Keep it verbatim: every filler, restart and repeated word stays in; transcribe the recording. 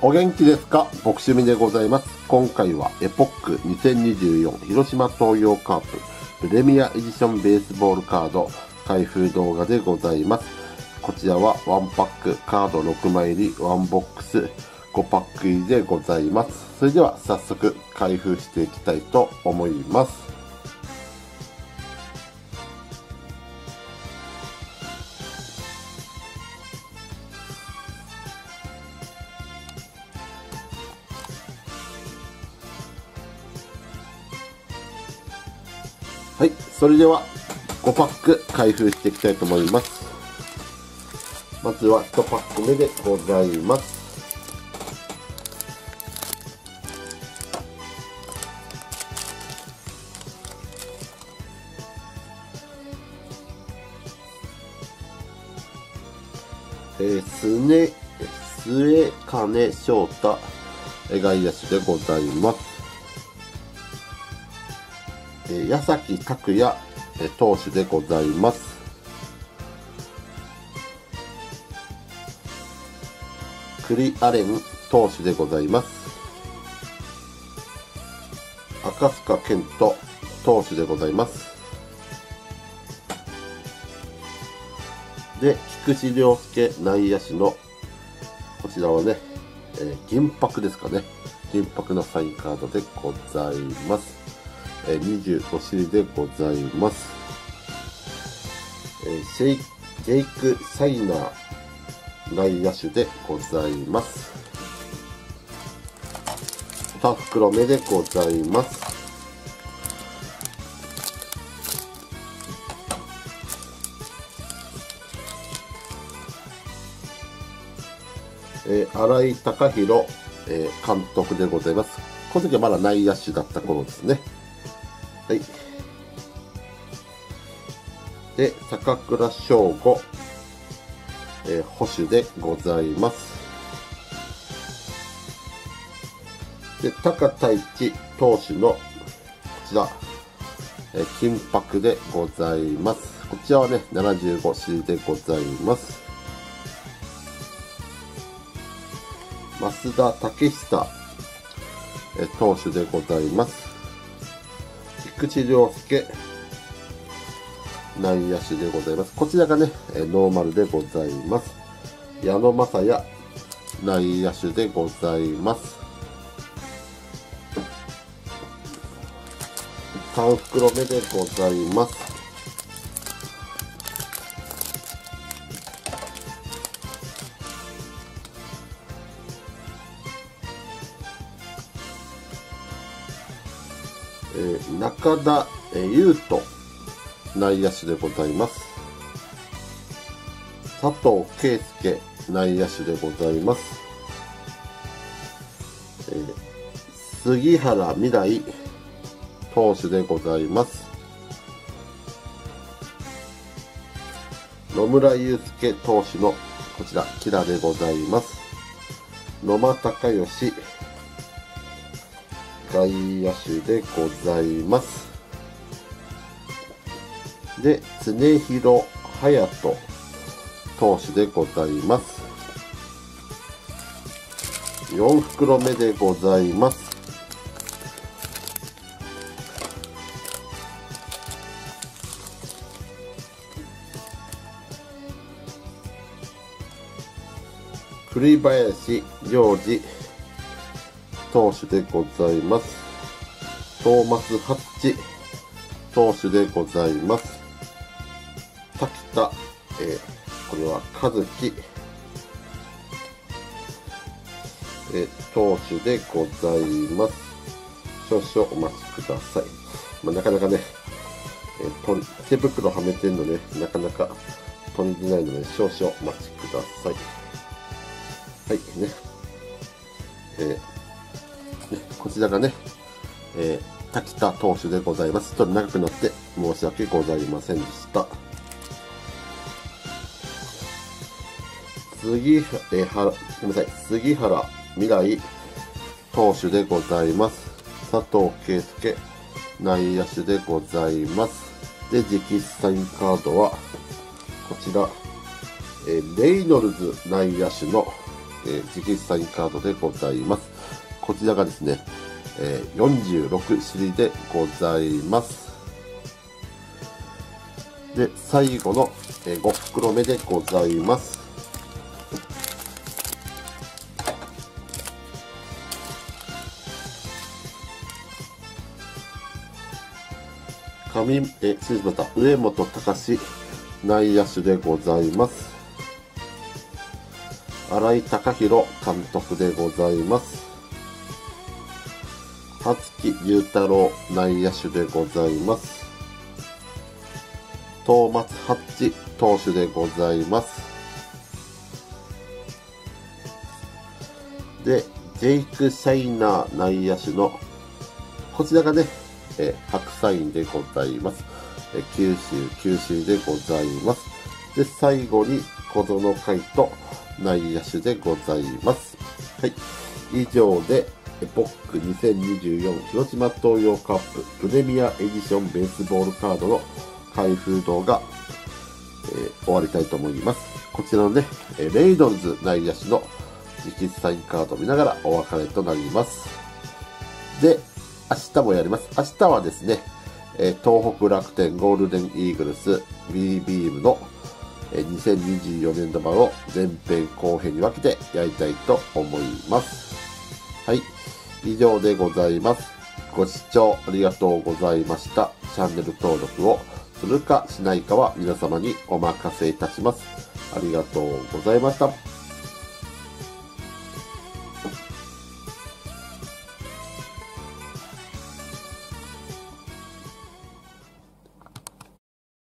お元気ですか？僕趣味でございます。今回はエポックにせんにじゅうよん広島東洋カーププレミアエディションベースボールカード開封動画でございます。こちらはワンパックカードろくまい入りワンボックスごパック入りでございます。それでは早速開封していきたいと思います。はい、それではごパック開封していきたいと思います。まずはいちパック目でございます。えー、すね、末金翔太外野手でございます。矢崎拓也投手でございます。栗アレン投手でございます。赤塚健人投手でございます。で、菊池涼介内野手のこちらはね、えー、銀箔ですかね。銀箔のサインカードでございます。にじゅうごしりでございます。シェイジェイク・サイナー内野手でございます。に袋目でございます。えー、新井貴浩、えー、監督でございます。この時はまだ内野手だった頃ですね。はい。で、坂倉翔吾、えー、捕手でございます。で、高田一投手のこちら、えー、金箔でございます。こちらはね、ななじゅうごしりでございます。増田武久、えー、投手でございます。菊池涼介内野手でございます。こちらがね、ノーマルでございます。矢野雅也内野手でございます。さん袋目でございます。えー、中田優斗内野手でございます。佐藤圭介内野手でございます。えー、杉原未来投手でございます。野村祐介投手のこちらキラでございます。野間隆義外野手でございます。で、常広隼人投手でございます。よん袋目でございます。栗林良二投手でございます。トーマス・ハッチ投手でございます。滝田、えー、これは和樹、えー、投手でございます。少々お待ちください。まあ、なかなかね、えー、と手袋はめてるので、なかなか取りづらいので少々お待ちください。はいね。えーね、こちらがね、えー、滝田投手でございます。ちょっと長くなって申し訳ございませんでした。杉、えー、はごめんなさい、杉原未来投手でございます。佐藤圭介内野手でございます。で、直筆サインカードはこちら、えー、レイノルズ内野手のえー、直筆サインカードでございます。こちらがですね、えー、よんじゅうろく種類でございます。で、最後の、えー、ご袋目でございます。上、え、失礼しました。上本隆内野手でございます。新井貴弘監督でございます。羽月龍太郎内野手でございます。東松ハッチ投手でございます。で、ジェイク・シャイナー内野手の、こちらがね、えー、白サインでございます。えー、九州、九州でございます。で、最後に小園海斗内野手でございます。はい。以上で、エポックにせんにじゅうよん広島東洋カッププレミアエディションベースボールカードの開封動画、えー、終わりたいと思います。こちらのね、レイドルズ内野手の直筆サインカードを見ながらお別れとなります。で、明日もやります。明日はですね、東北楽天ゴールデンイーグルス B ビームのにせんにじゅうよねん度版を前編後編に分けてやりたいと思います。はい。以上でございます。ご視聴ありがとうございました。チャンネル登録をするかしないかは皆様にお任せいたします。ありがとうございました。